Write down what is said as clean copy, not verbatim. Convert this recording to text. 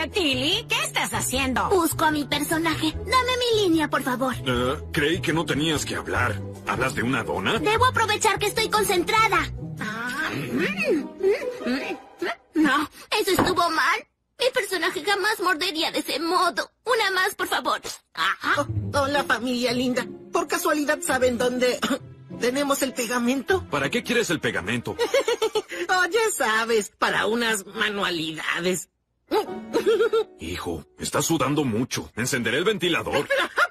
Tilly, ¿qué estás haciendo? Busco a mi personaje. Dame mi línea, por favor. Creí que no tenías que hablar. ¿Hablas de una dona? Debo aprovechar que estoy concentrada. No, eso estuvo mal. Mi personaje jamás mordería de ese modo. Una más, por favor. Hola, familia linda. ¿Por casualidad saben dónde tenemos el pegamento? ¿Para qué quieres el pegamento? Ya sabes, para unas manualidades. Hijo, estás sudando mucho. Encenderé el ventilador.